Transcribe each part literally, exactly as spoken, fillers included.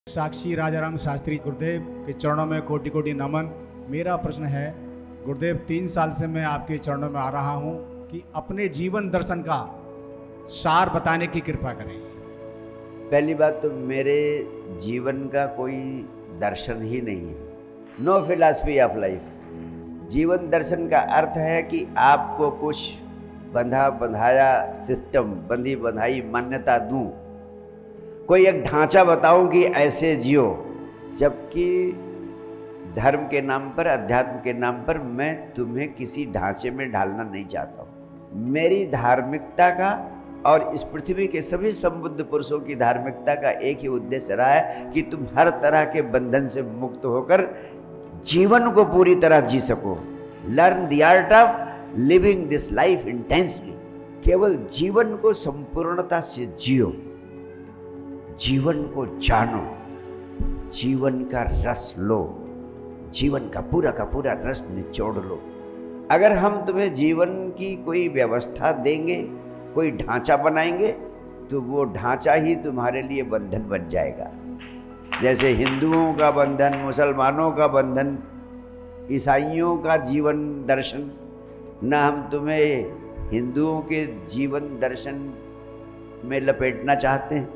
साक्षी राजाराम शास्त्री गुरुदेव के चरणों में कोटि कोटि नमन। मेरा प्रश्न है गुरुदेव, तीन साल से मैं आपके चरणों में आ रहा हूं कि अपने जीवन दर्शन का सार बताने की कृपा करें। पहली बात तो मेरे जीवन का कोई दर्शन ही नहीं है, नो फिलॉसफी ऑफ लाइफ। जीवन दर्शन का अर्थ है कि आपको कुछ बंधा बंधाया सिस्टम, बंधी बंधाई मान्यता दूं, कोई एक ढांचा बताऊं कि ऐसे जियो, जबकि धर्म के नाम पर, अध्यात्म के नाम पर मैं तुम्हें किसी ढांचे में ढालना नहीं चाहता हूं। मेरी धार्मिकता का और इस पृथ्वी के सभी संबुद्ध पुरुषों की धार्मिकता का एक ही उद्देश्य रहा है कि तुम हर तरह के बंधन से मुक्त होकर जीवन को पूरी तरह जी सको। Learn the art of living this life intensely. केवल जीवन को संपूर्णता से जियो, जीवन को जानो, जीवन का रस लो, जीवन का पूरा का पूरा रस निचोड़ लो। अगर हम तुम्हें जीवन की कोई व्यवस्था देंगे, कोई ढांचा बनाएंगे, तो वो ढांचा ही तुम्हारे लिए बंधन बन जाएगा। जैसे हिंदुओं का बंधन, मुसलमानों का बंधन, ईसाइयों का जीवन दर्शन, न हम तुम्हें हिंदुओं के जीवन दर्शन में लपेटना चाहते हैं,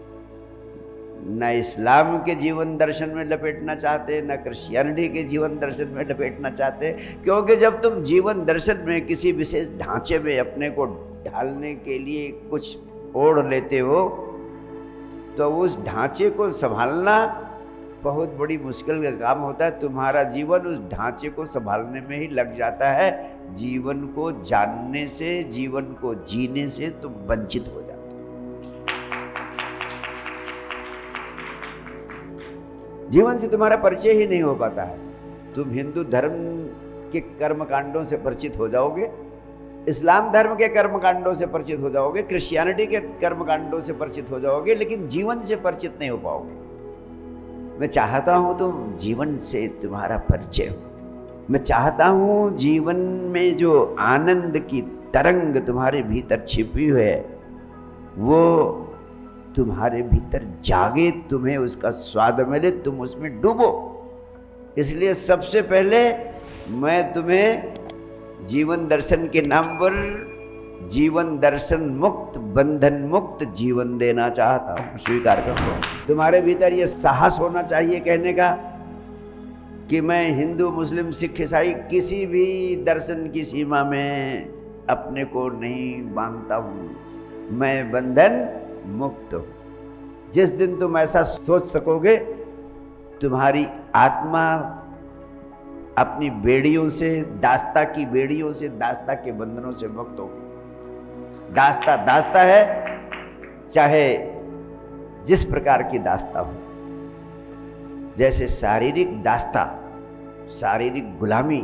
न इस्लाम के जीवन दर्शन में लपेटना चाहते, न क्रिश्चियनिटी के जीवन दर्शन में लपेटना चाहते। क्योंकि जब तुम जीवन दर्शन में किसी विशेष ढांचे में अपने को ढालने के लिए कुछ ओढ़ लेते हो, तो उस ढांचे को संभालना बहुत बड़ी मुश्किल का काम होता है। तुम्हारा जीवन उस ढांचे को संभालने में ही लग जाता है। जीवन को जानने से, जीवन को जीने से तुम वंचित हो जाते हो। जीवन से तुम्हारा परिचय ही नहीं हो पाता है। तुम हिंदू धर्म के कर्म कांडों से परिचित हो जाओगे, इस्लाम धर्म के कर्म कांडों से परिचित हो जाओगे, क्रिश्चियनिटी के कर्म कांडों से परिचित हो जाओगे, लेकिन जीवन से परिचित नहीं हो पाओगे। मैं चाहता हूं तुम जीवन से तुम्हारा परिचय हो। मैं चाहता हूं जीवन में जो आनंद की तरंग तुम्हारे भीतर छिपी हुई है, वो तुम्हारे भीतर जागे, तुम्हें उसका स्वाद मिले, तुम उसमें डूबो। इसलिए सबसे पहले मैं तुम्हें जीवन दर्शन के नाम पर जीवन दर्शन मुक्त, बंधन मुक्त जीवन देना चाहता हूं। स्वीकार करो। तुम्हारे भीतर ये साहस होना चाहिए कहने का कि मैं हिंदू, मुस्लिम, सिख, ईसाई किसी भी दर्शन की सीमा में अपने को नहीं बांधता हूं, मैं बंधन मुक्त हो। जिस दिन तुम ऐसा सोच सकोगे, तुम्हारी आत्मा अपनी बेड़ियों से, दास्ता की बेड़ियों से, दास्ता के बंधनों से मुक्त होगी। दास्ता दास्ता है, चाहे जिस प्रकार की दास्ता हो। जैसे शारीरिक दास्ता, शारीरिक गुलामी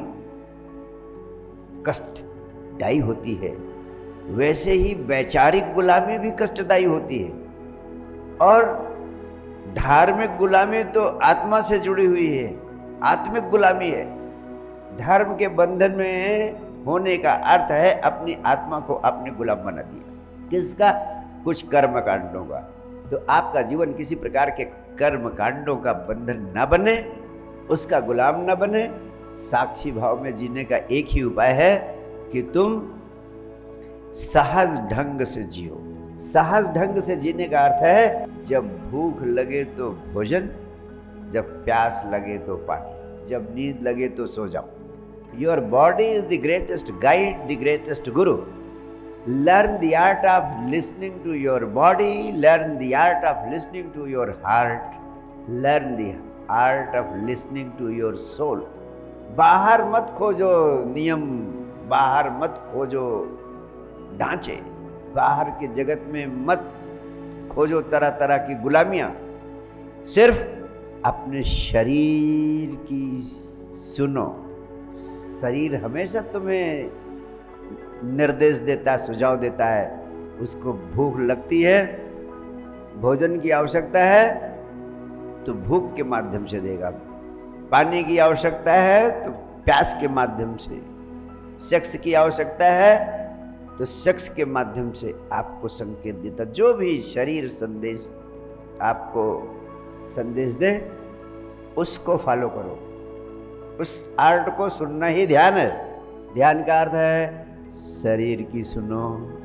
कष्टदायी होती है, वैसे ही वैचारिक गुलामी भी कष्टदायी होती है। और धार्मिक गुलामी तो आत्मा से जुड़ी हुई है, आत्मिक गुलामी है। धर्म के बंधन में होने का अर्थ है अपनी आत्मा को अपने गुलाम बना दिया। किसका? कुछ कर्म कांडों का। तो आपका जीवन किसी प्रकार के कर्म कांडों का बंधन न बने, उसका गुलाम न बने। साक्षी भाव में जीने का एक ही उपाय है कि तुम सहज ढंग से जियो। सहज ढंग से जीने का अर्थ है, जब भूख लगे तो भोजन, जब प्यास लगे तो पानी, जब नींद लगे तो सो जाओ। Your body is the greatest guide, the greatest guru. Learn the art of listening to your body, learn the art of listening to your heart, learn the art of listening to your soul. बाहर मत खोजो नियम, बाहर मत खोजो ढांचे, बाहर के जगत में मत खोजो तरह तरह की गुलामियां। सिर्फ अपने शरीर की सुनो। शरीर हमेशा तुम्हें निर्देश देता है, सुझाव देता है। उसको भूख लगती है, भोजन की आवश्यकता है, तो भूख के माध्यम से देगा। पानी की आवश्यकता है तो प्यास के माध्यम से, सेक्स की आवश्यकता है तो सेक्स के माध्यम से आपको संकेत देता। जो भी शरीर संदेश आपको संदेश दे उसको फॉलो करो। उस आर्ट को सुनना ही ध्यान है। ध्यान का अर्थ है शरीर की सुनो,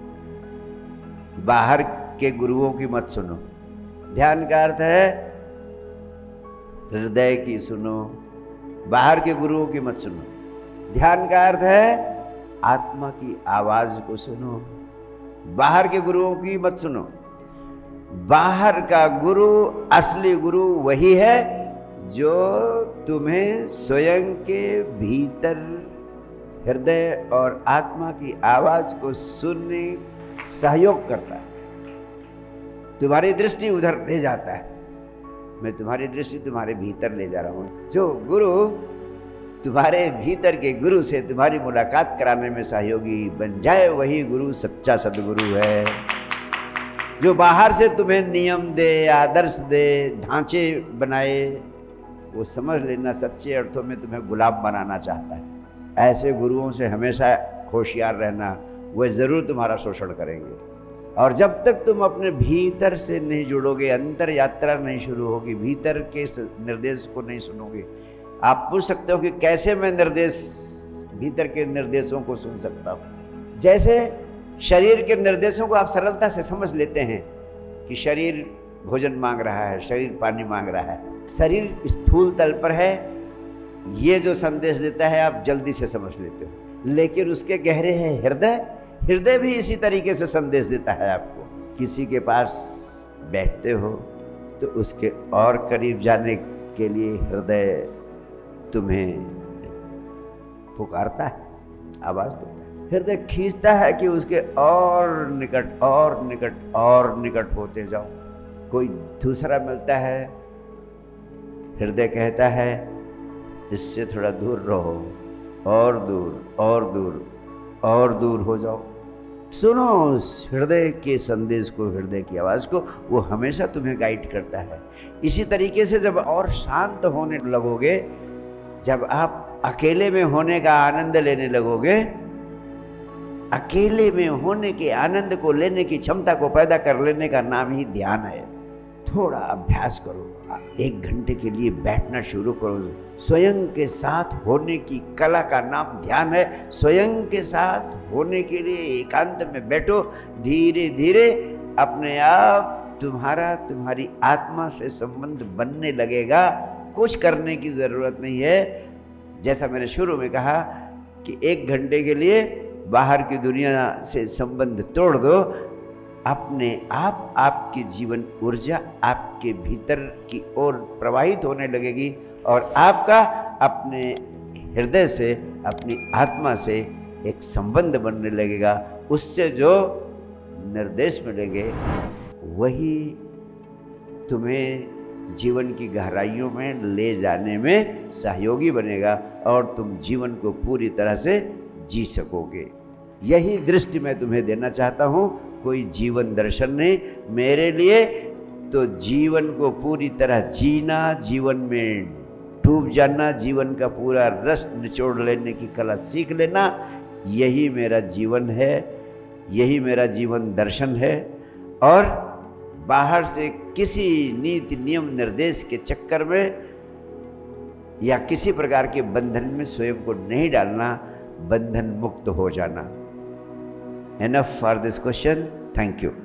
बाहर के गुरुओं की मत सुनो। ध्यान का अर्थ है हृदय की सुनो, बाहर के गुरुओं की मत सुनो। ध्यान का अर्थ है आत्मा की आवाज को सुनो, बाहर के गुरुओं की मत सुनो। बाहर का गुरु, असली गुरु वही है जो तुम्हें स्वयं के भीतर हृदय और आत्मा की आवाज को सुनने सहयोग करता है, तुम्हारी दृष्टि उधर ले जाता है। मैं तुम्हारी दृष्टि तुम्हारे भीतर ले जा रहा हूं। जो गुरु तुम्हारे भीतर के गुरु से तुम्हारी मुलाकात कराने में सहयोगी बन जाए, वही गुरु सच्चा सदगुरु है। जो बाहर से तुम्हें नियम दे, आदर्श दे, ढांचे बनाए, वो समझ लेना सच्चे अर्थों में तुम्हें गुलाम बनाना चाहता है। ऐसे गुरुओं से हमेशा होशियार रहना, वह जरूर तुम्हारा शोषण करेंगे। और जब तक तुम अपने भीतर से नहीं जुड़ोगे, अंतर यात्रा नहीं शुरू होगी, भीतर के निर्देश को नहीं सुनोगे। आप पूछ सकते हो कि कैसे मैं निर्देश, भीतर के निर्देशों को सुन सकता हूँ। जैसे शरीर के निर्देशों को आप सरलता से समझ लेते हैं कि शरीर भोजन मांग रहा है, शरीर पानी मांग रहा है, शरीर स्थूल तल पर है, ये जो संदेश देता है आप जल्दी से समझ लेते हो। लेकिन उसके गहरे है हृदय, हृदय भी इसी तरीके से संदेश देता है आपको। किसी के पास बैठते हो तो उसके और करीब जाने के लिए हृदय तुम्हें पुकारता है, आवाज देता है। हृदय खींचता है कि उसके और निकट और निकट और निकट होते जाओ। कोई दूसरा मिलता है, हृदय कहता है इससे थोड़ा दूर रहो, और दूर और दूर और दूर हो जाओ। सुनो उस हृदय के संदेश को, हृदय की आवाज को, वो हमेशा तुम्हें गाइड करता है। इसी तरीके से जब और शांत होने लगोगे, जब आप अकेले में होने का आनंद लेने लगोगे, अकेले में होने के आनंद को लेने की क्षमता को पैदा कर लेने का नाम ही ध्यान है। थोड़ा अभ्यास करो, एक घंटे के लिए बैठना शुरू करो। स्वयं के साथ होने की कला का नाम ध्यान है। स्वयं के साथ होने के लिए एकांत में बैठो। धीरे धीरे अपने आप तुम्हारा तुम्हारी आत्मा से संबंध बनने लगेगा। कुछ करने की ज़रूरत नहीं है। जैसा मैंने शुरू में कहा कि एक घंटे के लिए बाहर की दुनिया से संबंध तोड़ दो, अपने आप आपकी जीवन ऊर्जा आपके भीतर की ओर प्रवाहित होने लगेगी और आपका अपने हृदय से, अपनी आत्मा से एक संबंध बनने लगेगा। उससे जो निर्देश मिलेंगे वही तुम्हें जीवन की गहराइयों में ले जाने में सहयोगी बनेगा और तुम जीवन को पूरी तरह से जी सकोगे। यही दृष्टि मैं तुम्हें देना चाहता हूँ। कोई जीवन दर्शन नहीं, मेरे लिए तो जीवन को पूरी तरह जीना, जीवन में डूब जाना, जीवन का पूरा रस निचोड़ लेने की कला सीख लेना, यही मेरा जीवन है, यही मेरा जीवन दर्शन है। और बाहर से किसी नीति नियम निर्देश के चक्कर में या किसी प्रकार के बंधन में स्वयं को नहीं डालना, बंधन मुक्त हो जाना। Enough for this question. Thank you.